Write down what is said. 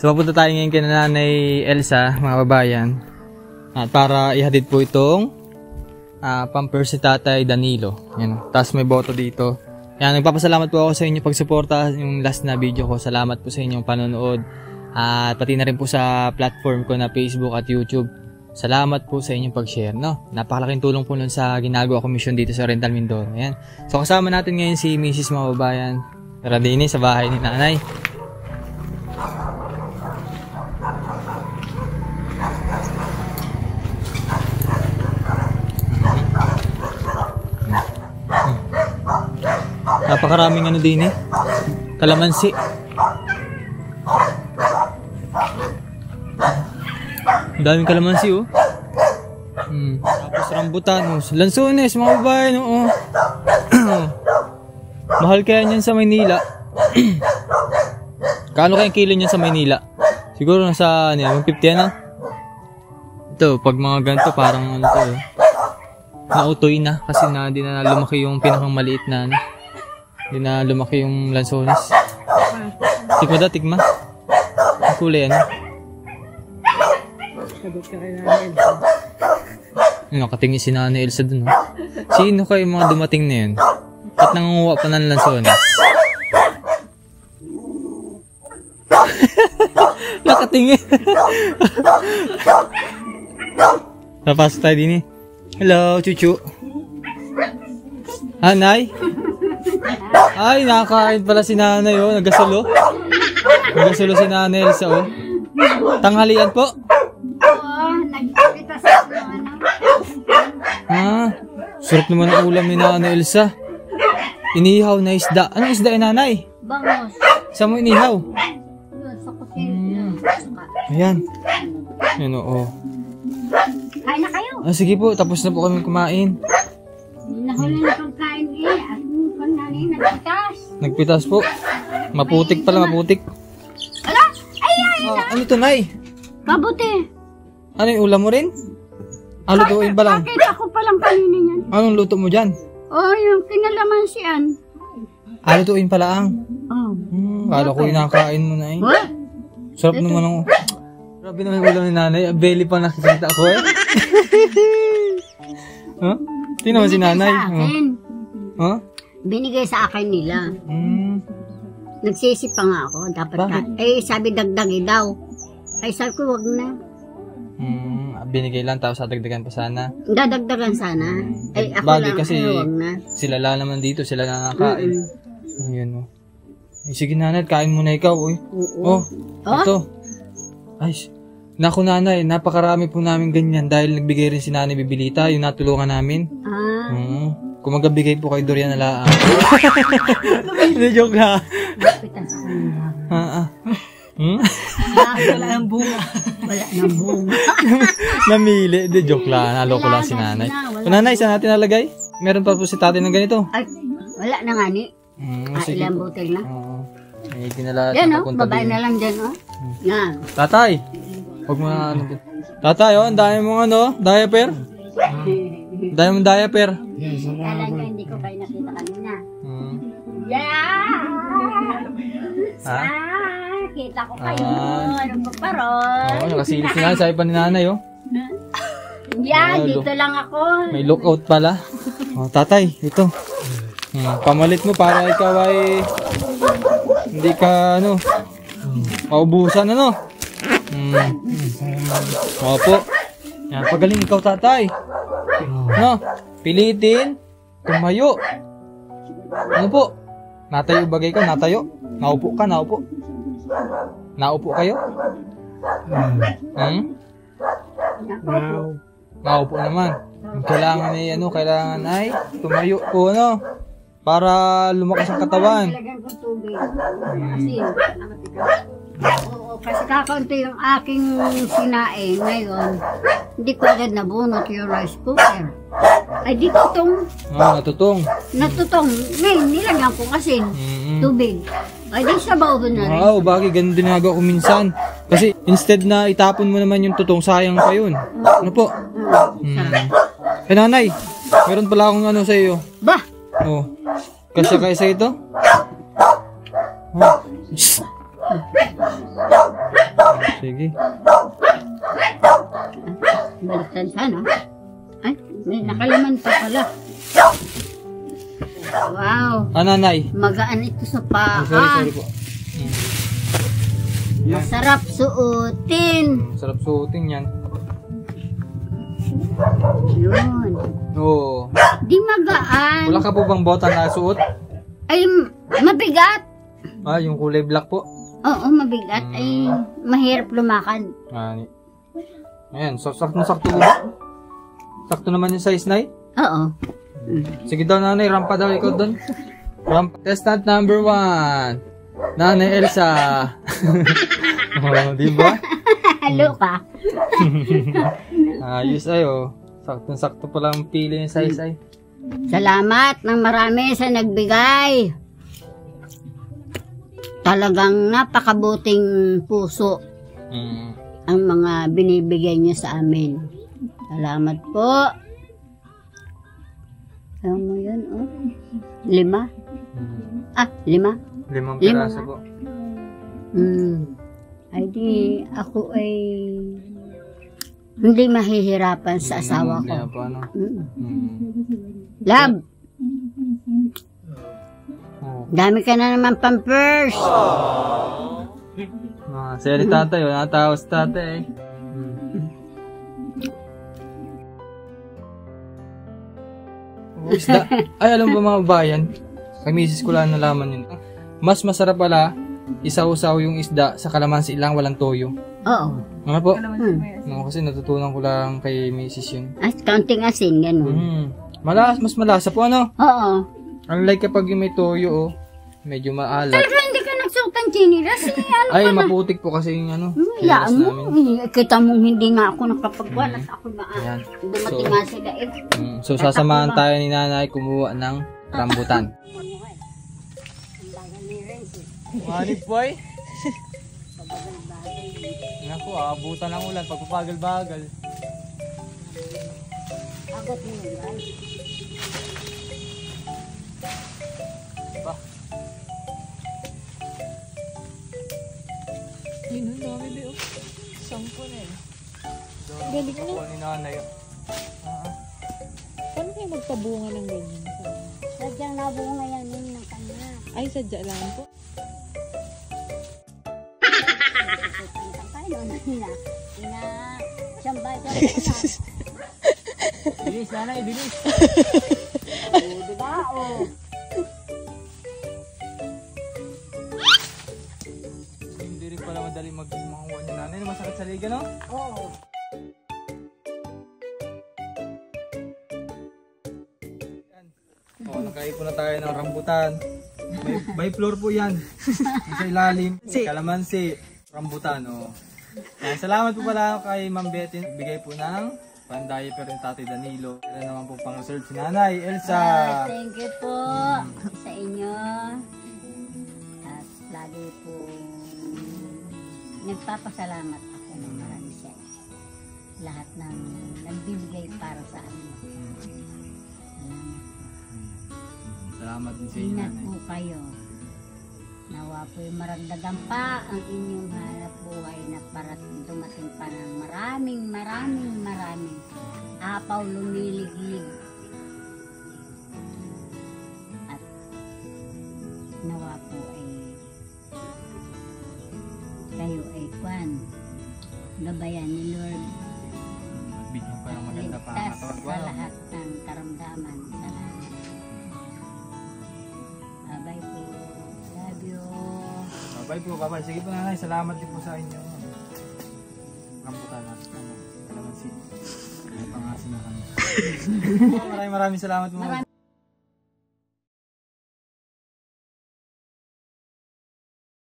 So papunta tayo ngayon kay Nanay Elsa, mga babayan. At para ihatid po itong Pampers si Tatay Danilo. Yan. Tapos may boto dito. Yan, nagpapasalamat po ako sa inyo pagsuporta yung last na video ko. Salamat po sa inyong panonood. At pati na rin po sa platform ko na Facebook at YouTube. Salamat po sa inyong pag-share, no? Napakalaking tulong po nun sa ginagawa ko mission dito sa Rental Mindoro. Yan. So kasama natin ngayon si Mrs. mga babayan. Tara din sa bahay ni Nanay. Napakaraming ano din kalamansi. Daming kalamansi oh. Tapos rambutan, lansones, mga babae no. Mahal kaya niyan sa Maynila. Kaano kaya kilo niyan sa Maynila? Siguro nasa 150 na. Ito, pag mga ganito parang ano to eh. Nautoy na kasi di na lumaki yung pinakang maliit na ano. Hindi na lumaki yung lansones. Tikma da, tikma. Ang kulay ano. Nakatingin si Nanay Elsa dun. Sino kayo mga dumating na yun? At nangunguha pa ng lansones? Nakatingin. Napasok tayo din eh. Hello, chuchu. Nanay? Ay, nakakain pala si Nanay oh. Nagasulo. Nagasulo si Nanay Elsa oh. Tanghalian po? Oo, nagpitas ako ng ano. Sarap naman ang ulam ni Nanay Elsa. Inihaw na isda. Anong isda Nanay? Bangos. Saan mo inihaw? Doon sa kusina. Ayan. Ayan oo. Kain na kayo. Sige po, tapos na po kami kumain. Nahuli na pagkain eh. At kung nanay nagpitas. Nagpitas po. Maputik pala, maputik. Ala! Ay! Ano to, Nay? Mabuti. Ano yung ulam mo rin? Lutuin pa lang. Bakit ako palang kanina yan? Anong luto mo dyan? Oh, yung kinalamansian. Lutuin pa lang. Oh. Kala ko inakain mo na eh. What? Sarap naman ako. Grabe naman yung ulam ni Nanay. Belly pa nakikita ko eh. Huh? Tingnan mo si Nanay. Huh? Binigay sa akin nila. Nagsisip pa nga ako. Dapat ka. Sabi dagdagi daw. Ay, sabi ko, wag na. Binigay lang tapos dadagdagan pa sana. Dadagdagan sana. Ako bagay lang, kasi wag na. Sila lang naman dito, sila nakakain. Ayun oh. Sige Nanay, kain muna ikaw. Oh, ito. Ay, naku Nanay, napakarami po namin ganyan dahil nagbigay rin si Nanay Bibilita, yung natulungan namin. Kung magabigay po kay Dorian na laang. Hindi, joke na. Wala nang bunga. Wala nang bunga. Namili. Hindi, joke lang. Naloko lang si Nanay. Nanay, saan natin nalagay? Meron pa po si tatay ng ganito. Ay, wala na nga ni. Ilang butil na. May dinala. Yan o, babae na lang dyan o. Yan. Tatay! Huwag mo na ano. Tatay o, ang dami mong ano, diaper. Dami mong diaper. Kala nyo hindi ko kayo nakita kanina. Yeah! Kita ko kayo. Ano pa paron? Oo, nakasilip si Nanay. Sabi pa ni Nanay o. Yan, dito lang ako. May lookout pala. Tatay, ito. Pamalit mo para ikaw ay hindi ka ano maubusan ano. Opo. Yan, pagaling ikaw tatay. No, pilitin tumayo. Ano po? Natayo bagay ka, natayo. Naupo ka, naupo. Naupo kayo? Naupo naman. Kailangan ay ano, kailangan ay tumayo po ano. Para lumakas ang katawan. Talagang kong tubig. Kasi kakaunti yung aking sinain ngayon. Hindi ko agad nabunot yung rice cooker. Ay, di tutong. Natutong. Natutong. Ngayon, nilagyan ko kasi tubig. Ay, di sabaw ko na rin. Bagay, ganun din nagawa ko minsan. Kasi instead na itapon mo naman yung tutong, sayang pa yun. Ano po? Nanay, meron pala akong ano sa iyo. Bah! Kasya kayo sa ito? Sige. Baliktad sana. Ay, may nakalaman pa pala. Wow. Nanay. Magaan ito sa paa. Sorry po. Yan. Masarap suotin. Sarap suotin yan. Yun. Oo. Di magaan. Wala ka po bang bota na suot? Ay, mabigat. Yung kulay black po. Oo, mabigat. Ay, mahirap lumakad. Ayan, so sakto. Sakto naman yung size, Nay. Oo. Sige daw, Nanay. Rampa daw ikaw doon. Rampa. Testant number 1. Nanay Elsa. Di ba? Halo ka. Ayos ay, oh. Sakto-sakto pa lang pili yung size ay. Salamat ng marami sa nagbigay. Talagang napakabuting puso ang mga binibigay niyo sa amin. Salamat po. Alam mo yun, oh. 5? 5? 5 piraso po. Ay di, ako ay hindi mahihirapan sa asawa ko. Kaya po, ano? Love! Dami ka na naman pampers. Saya ni tatay, natawa si tatay. Isda. Ay, alam ba mga bayan? Kay misis ko lang nalaman yun. Mas masarap pala isaw-saw yung isda sa kalamansi lang walang toyo. Oo. Ano po? No, kasi natutunan ko lang kay misis yun. At kaunting asin, gano'n. Mas malasa po, ano? Oo. Unlike kapag yung may toyo, medyo maalat. Talaga hindi ka nagsuktang chinilas. Ay, maputik po kasi yung ano. Yaan mo. Kita mong hindi nga ako nakapagwalas. Ako na Ayan. dumating nga sila. So, sasamahan tayo ni nanay kumuha ng rambutan. Manip boy. Naku, abutan ng ulan. Pagpapagal-bagal. Agot mo yun, guys. Yun, ang dami ba yun? Sampo na yun. Galing na. Ni nanay. Paano kayo magpabunga ng ganyan? Sadyang nabunga yan yun ng kanya. Ay, sadya lang po. Siyambay ka na. Bilis, nanay, bilis. Diba? Hindi rin pala madali magmakuha niya nanay. Masakit sa liga, no? Oo. Nakaipon na tayo ng rambutan. By floor po yan. Sa ilalim, kalamansi, rambutan. Salamat po pala kay Ma'am Betty. Bigay po ng pan-diaper yung Tatay Danilo. Kaya naman po pang-reserve si Nanay Elsa. Thank you po sa inyo. At lagi po nagpapasalamat ako ng marami sa inyo. Lahat ng nagbibigay para sa amin. Salamat din sa inyo, Ingat Nanay. po kayo. Nawa po yung maragdagan pa ang inyong hanap buhay na para dumating pa ng maraming apaw lumiliglig. At nawa po ay kayo ay gabayan ni Lord. Bigyan pa ng maganda pa. Ligtas sa lahat ng karamdaman. Salamat. Bye po. Love you. Bye po, bye. Sige po nanay, salamat din po sa inyo. Rambutan at kalamansi. Ay pangasin na kami. Maraming salamat po.